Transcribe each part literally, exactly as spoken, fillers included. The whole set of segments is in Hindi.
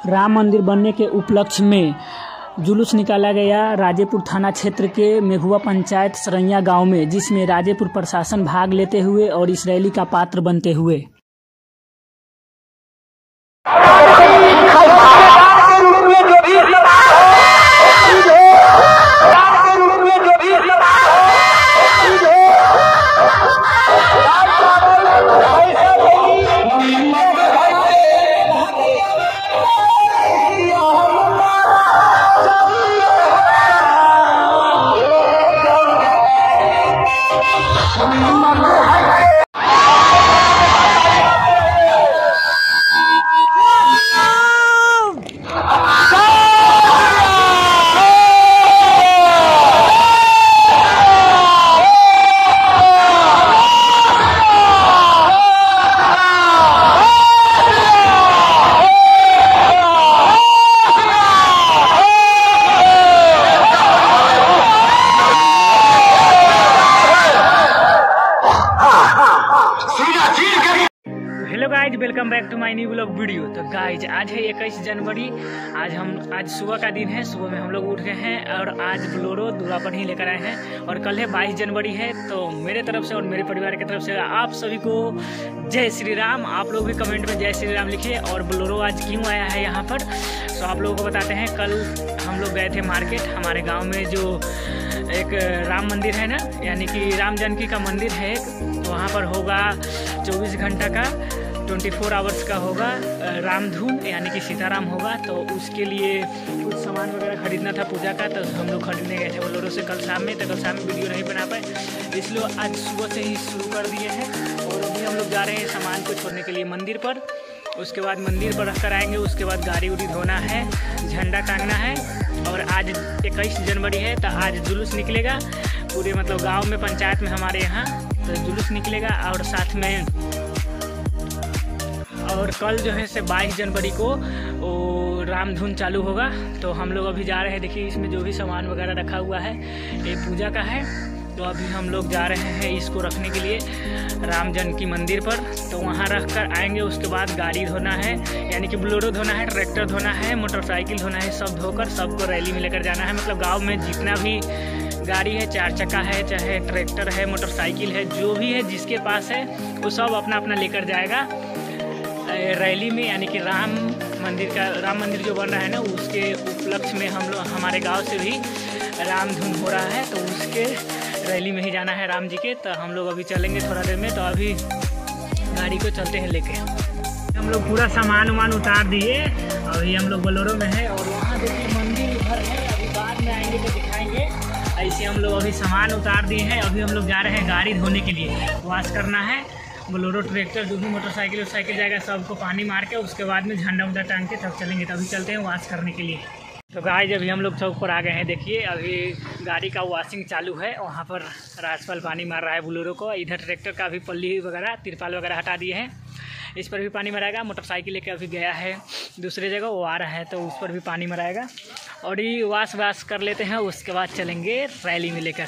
राम मंदिर बनने के उपलक्ष्य में जुलूस निकाला गया राजेपुर थाना क्षेत्र के मेघुआ पंचायत सरैया गांव में, जिसमें राजेपुर प्रशासन भाग लेते हुए और इस रैली का पात्र बनते हुए। Hello guys, welcome back to my new blog video. तो गाइज आज है इक्कीस जनवरी। आज हम आज सुबह का दिन है। सुबह में हम लोग उठ गए हैं और आज बोलेरो दूल्हा पर ही लेकर आए हैं। और कल है बाईस जनवरी है। तो मेरे तरफ से और मेरे परिवार की तरफ से आप सभी को जय श्री राम। आप लोग भी कमेंट में जय श्री राम लिखिए। और बोलेरो आज क्यों आया है यहाँ पर, तो आप लोगों को बताते हैं। कल हम लोग गए थे मार्केट। हमारे गाँव में जो एक राम मंदिर है ना, यानी कि राम जानकी का मंदिर है एक, तो वहाँ पर होगा चौबीस घंटा का चौबीस आवर्स का होगा रामधुन, यानी कि सीताराम होगा। तो उसके लिए कुछ सामान वगैरह खरीदना था पूजा का, तो हम लोग खरीदने गए थे बोलेरो से कल शाम में। तो कल शाम में वीडियो नहीं बना पाए, इसलिए आज सुबह से ही शुरू कर दिए हैं। और अभी हम लोग जा रहे हैं सामान को छोड़ने के लिए मंदिर पर। उसके बाद मंदिर पर रख कर आएँगे। उसके बाद गाड़ी उड़ी धोना है, झंडा टांगना है। और आज इक्कीस जनवरी है, तो आज जुलूस निकलेगा पूरे मतलब गांव में, पंचायत में हमारे यहाँ। तो जुलूस निकलेगा और साथ में और कल जो है से बाईस जनवरी को वो रामधुन चालू होगा। तो हम लोग अभी जा रहे हैं। देखिए इसमें जो भी सामान वगैरह रखा हुआ है ये पूजा का है। तो अभी हम लोग जा रहे हैं इसको रखने के लिए राम जानकी मंदिर पर। तो वहाँ रख कर आएंगे। उसके बाद गाड़ी धोना है, यानी कि बोलेरो धोना है, ट्रैक्टर धोना है, मोटरसाइकिल धोना है। सब धोकर सबको रैली में लेकर जाना है। मतलब गांव में जितना भी गाड़ी है, चार चक्का है, चाहे ट्रैक्टर है, मोटरसाइकिल है, जो भी है जिसके पास है वो सब अपना अपना लेकर जाएगा रैली में। यानी कि राम मंदिर का राम मंदिर जो बन रहा है ना, उसके उपलक्ष्य में हम लोग हमारे गाँव से भी रामधुन हो रहा है। तो उसके रैली में ही जाना है राम जी के। तो हम लोग अभी चलेंगे थोड़ा देर में। तो अभी गाड़ी को चलते हैं लेके। हम लोग पूरा सामान वामान उतार दिए। अभी हम लोग बोलेरो में है। और वहाँ देखिए मंदिर उधर है, अभी बाद में आएंगे तो दिखाएंगे। ऐसे हम लोग अभी सामान उतार दिए हैं। अभी हम लोग जा रहे हैं गाड़ी धोने के लिए, वॉश करना है। बोलेरो ट्रैक्टर जो भी मोटरसाइकिल वोटरसाइकिल जाएगा सबको पानी मार के, उसके बाद में झंडा उंडा टांग के तब चलेंगे। तभी चलते हैं वॉश करने के लिए। तो गाइस अभी हम लोग चौक पर आ गए हैं। देखिए अभी गाड़ी का वॉशिंग चालू है। वहाँ पर राजपाल पानी मार रहा है बोलेरो को। इधर ट्रैक्टर का भी पल्ली वगैरह तिरपाल वगैरह हटा दिए हैं, इस पर भी पानी मराएगा। मोटरसाइकिल लेके अभी गया है दूसरे जगह, वो आ रहा है तो उस पर भी पानी मराएगा। और ये वाश वाश कर लेते हैं, उसके बाद चलेंगे रैली में लेकर।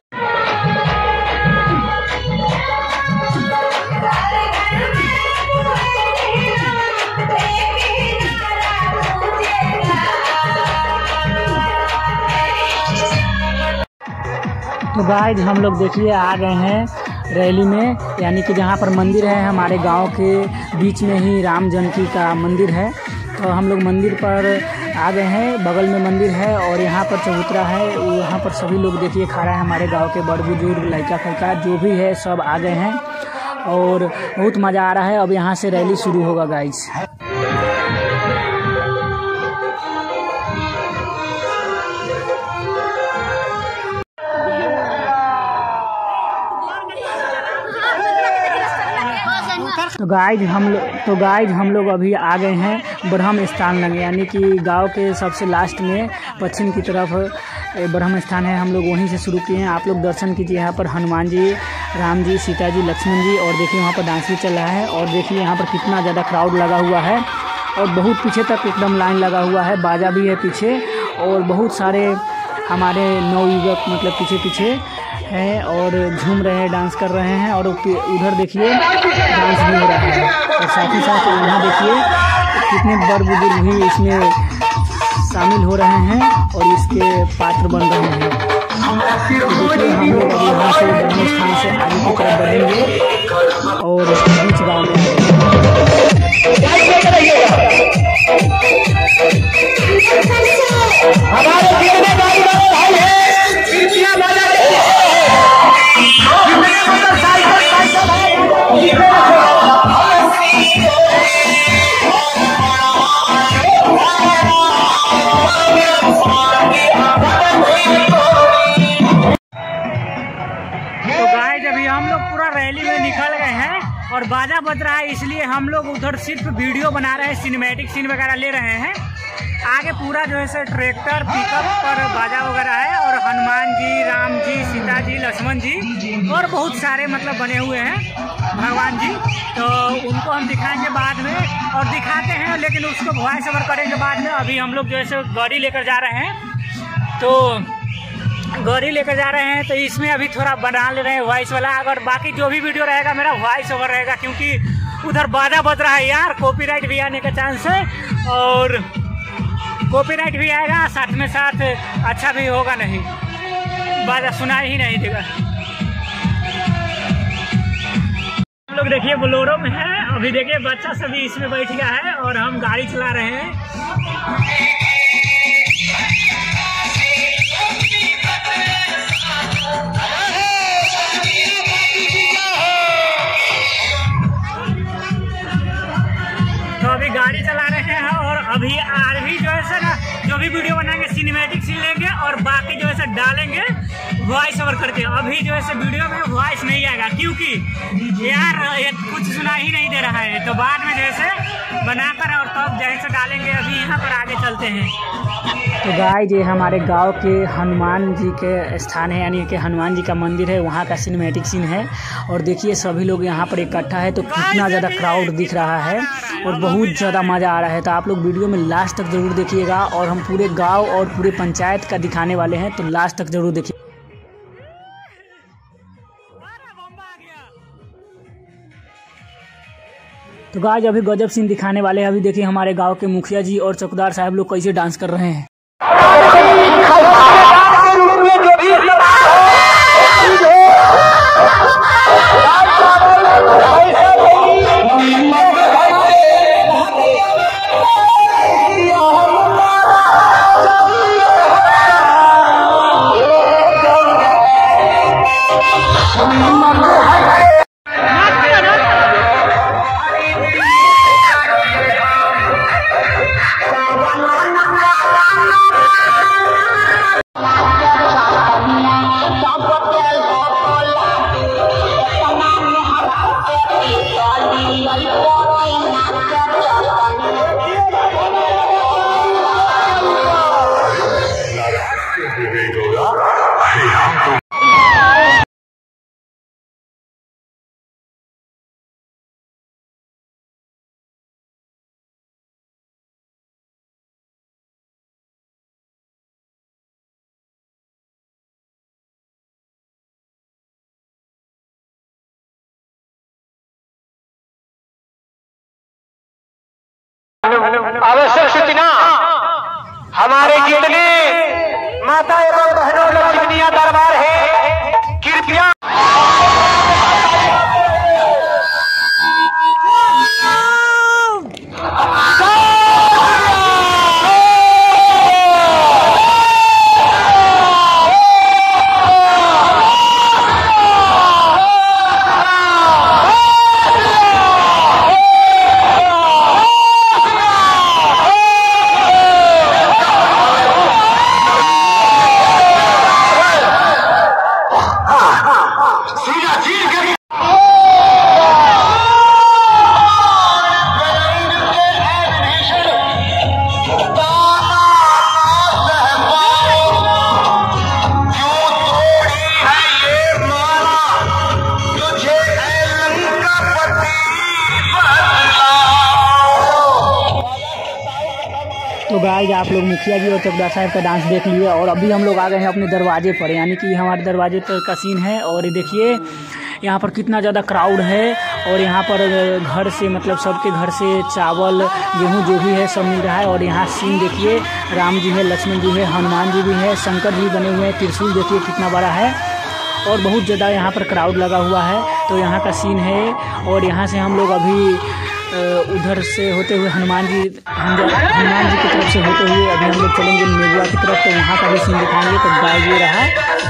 तो गाइस हम लोग देखिए आ गए हैं रैली में, यानी कि जहाँ पर मंदिर है हमारे गांव के बीच में ही राम जानकी का मंदिर है। तो हम लोग मंदिर पर आ गए हैं। बगल में मंदिर है और यहाँ पर चबूतरा है। यहाँ पर सभी लोग देखिए खड़ा है। हमारे गांव के बड़ बुजुर्ग, लड़का फड़का जो भी है सब आ गए हैं और बहुत मज़ा आ रहा है। अब यहाँ से रैली शुरू होगा गाइस। तो गाइज हम लोग तो गाइज हम लोग अभी आ गए हैं ब्रह्म स्थान लगे, यानी कि गांव के सबसे लास्ट में पश्चिम की तरफ ब्रह्म स्थान है। हम लोग वहीं से शुरू किए हैं। आप लोग दर्शन कीजिए। यहाँ पर हनुमान जी, राम जी, सीता जी, लक्ष्मण जी। और देखिए वहाँ पर डांस भी चल रहा है। और देखिए यहाँ पर कितना ज़्यादा क्राउड लगा हुआ है और बहुत पीछे तक एकदम लाइन लगा हुआ है। बाजा भी है पीछे और बहुत सारे हमारे नवयुवक मतलब पीछे पीछे है और झूम रहे हैं, डांस कर रहे हैं। और उधर देखिए डांस भी हो रहा है। और साथ ही साथ यहाँ देखिए कितने बड़ बुजुर्ग भी इसमें शामिल हो रहे हैं और इसके पात्र बन रहे हैं। हम लोग अभी यहाँ से बढ़ने स्थान से आगे की तरफ बढ़ेंगे और बीच गाँव में हमारे कितने भाई भाई हैं रैली में निकल गए हैं और बाजा बज रहा है, इसलिए हम लोग उधर सिर्फ वीडियो बना रहे हैं, सिनेमैटिक सीन वगैरह ले रहे हैं। आगे पूरा जो है सो ट्रैक्टर पिकअप पर बाजा वगैरह है और हनुमान जी, राम जी, सीता जी, लक्ष्मण जी और बहुत सारे मतलब बने हुए हैं भगवान जी, तो उनको हम दिखाएंगे बाद में और दिखाते हैं, लेकिन उसको वॉइस ओवर करेंगे बाद में। अभी हम लोग जो है सो गाड़ी लेकर जा रहे हैं, तो गाड़ी लेकर जा रहे हैं तो इसमें अभी थोड़ा बना ले रहे हैं वॉइस वाला। अगर बाकी जो भी वीडियो रहेगा मेरा वॉइस ओवर रहेगा, क्योंकि उधर बाजा बज रहा है यार, कॉपीराइट भी आने का चांस है और कॉपीराइट भी आएगा, साथ में साथ अच्छा भी होगा नहीं, बाजा सुनाई ही नहीं देगा। हम लोग देखिए बोलेरो में है, अभी देखिए बच्चा सभी इसमें बैठ गया है और हम गाड़ी चला रहे हैं। तो अभी गाड़ी चला रहे हैं और अभी आर भी जो है सर जो भी वीडियो बनाएंगे सिनेमैटिक सीन लेंगे और बाकी जो है सर डालेंगे वॉइस ओवर करके। अभी जो है सर वीडियो में वॉइस नहीं आएगा, क्योंकि यार ये कुछ सुना ही नहीं दे रहा है, तो बाद में जैसे बनाकर और तब जैसे डालेंगे। अभी यहाँ पर आगे चलते हैं। तो गाइस ये हमारे गांव के हनुमान जी के स्थान है, यानी कि हनुमान जी का मंदिर है, वहाँ का सिनेमैटिक सीन है। और देखिए सभी लोग यहाँ पर इकट्ठा है, तो कितना ज़्यादा क्राउड दिख रहा है और बहुत ज़्यादा मज़ा आ रहा है। तो आप लोग वीडियो में लास्ट तक ज़रूर देखिएगा और हम पूरे गांव और पूरे पंचायत का दिखाने वाले हैं, तो लास्ट तक ज़रूर देखिए। तो गाइस अभी गजब सीन दिखाने वाले हैं। अभी देखिए हमारे गांव के मुखिया जी और चौकीदार साहब लोग कैसे डांस कर रहे हैं। आवश्यक सूचना, हमारे जितने माता एवं बहनों लक्ष्मीनिया दरबार है, कृपया तो गाइस आप लोग मुखिया जी और चौकीदार साहब का डांस देख लिए और अभी हम लोग आ गए हैं अपने दरवाजे पर, यानी कि हमारे दरवाजे पर का सीन है। और ये देखिए यहाँ पर कितना ज़्यादा क्राउड है। और यहाँ पर घर से मतलब सबके घर से चावल गेहूँ जो भी है सब मिल रहा है। और यहाँ सीन देखिए, राम जी है, लक्ष्मण जी है, हनुमान जी भी है, शंकर जी बने हुए हैं, त्रिशूल देखिए कितना बड़ा है। और बहुत ज़्यादा यहाँ पर क्राउड लगा हुआ है। तो यहाँ का सीन है। और यहाँ से हम लोग अभी उधर से होते हुए हनुमान जी हनुमान जी की तरफ से होते हुए अभी हम लोग चलेंगे मेघुआ की तरफ। तो वहाँ का भी सीन दिखाएंगे। तो गाइस ये रहा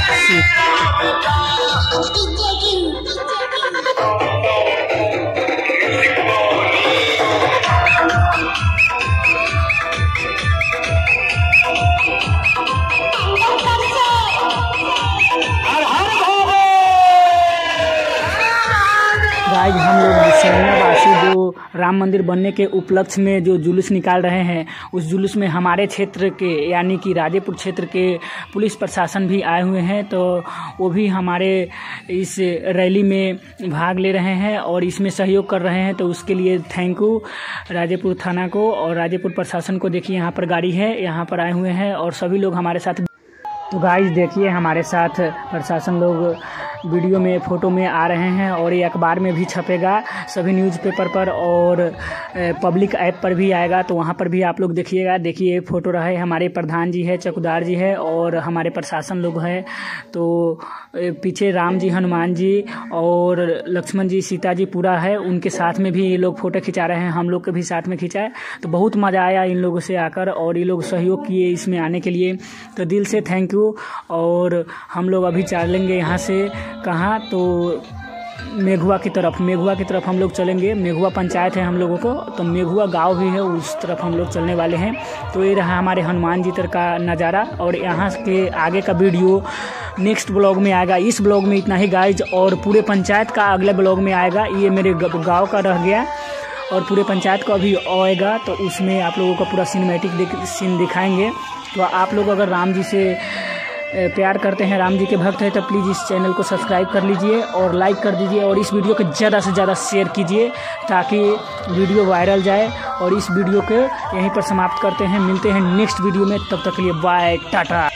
गाइस, हम लोग सेनावासी जो राम मंदिर बनने के उपलक्ष्य में जो जुलूस निकाल रहे हैं, उस जुलूस में हमारे क्षेत्र के यानी कि राजेपुर क्षेत्र के पुलिस प्रशासन भी आए हुए हैं। तो वो भी हमारे इस रैली में भाग ले रहे हैं और इसमें सहयोग कर रहे हैं। तो उसके लिए थैंक यू राजेपुर थाना को और राजेपुर प्रशासन को। देखिए यहाँ पर गाड़ी है, यहाँ पर आए हुए हैं और सभी लोग हमारे साथ। तो गाइस देखिए हमारे साथ प्रशासन लोग वीडियो में फ़ोटो में आ रहे हैं और ये अखबार में भी छपेगा, सभी न्यूज़पेपर पर और पब्लिक ऐप पर भी आएगा। तो वहाँ पर भी आप लोग देखिएगा। देखिए फ़ोटो रहे, हमारे प्रधान जी है, चौकीदार जी है और हमारे प्रशासन लोग हैं। तो पीछे राम जी, हनुमान जी और लक्ष्मण जी, सीता जी पूरा है, उनके साथ में भी ये लोग फ़ोटो खिंचा रहे हैं, हम लोग के भी साथ में खिंचाए। तो बहुत मज़ा आया इन लोगों से आकर और ये लोग सहयोग किए इसमें आने के लिए। तो दिल से थैंक यू। और हम लोग अभी चलेंगे यहाँ से कहाँ, तो मेघुआ की तरफ मेघुआ की तरफ हम लोग चलेंगे। मेघुआ पंचायत है हम लोगों को, तो मेघुआ गांव भी है, उस तरफ हम लोग चलने वाले हैं। तो ये रहा हमारे हनुमान जी तर का नज़ारा। और यहाँ के आगे का वीडियो नेक्स्ट ब्लॉग में आएगा। इस ब्लॉग में इतना ही गाइज, और पूरे पंचायत का अगले ब्लॉग में आएगा। ये मेरे गाँव का रह गया और पूरे पंचायत का अभी आएगा। तो उसमें आप लोगों का पूरा सिनेमैटिक सीन दिखाएंगे। तो आप लोग अगर राम जी से प्यार करते हैं, राम जी के भक्त हैं, तो प्लीज़ इस चैनल को सब्सक्राइब कर लीजिए और लाइक कर दीजिए और इस वीडियो को ज़्यादा से ज़्यादा शेयर कीजिए ताकि वीडियो वायरल जाए। और इस वीडियो को यहीं पर समाप्त करते हैं। मिलते हैं नेक्स्ट वीडियो में, तब तक के लिए बाय, टाटा।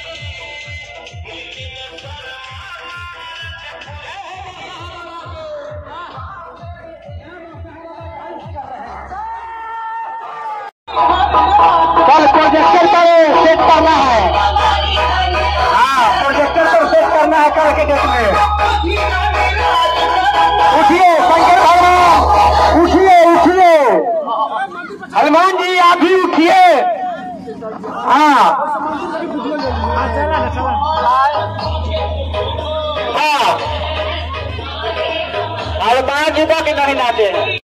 कल प्रोजेक्टर पर सेट करना है। हाँ, प्रोजेक्टर पर सेट करना है कल के डेट में। उठिए शंकर भगवान, उठिए उठिए। हनुमान जी आप भी उठिए। हाँ हाँ, हनुमान जी का कि नहीं लाते हैं।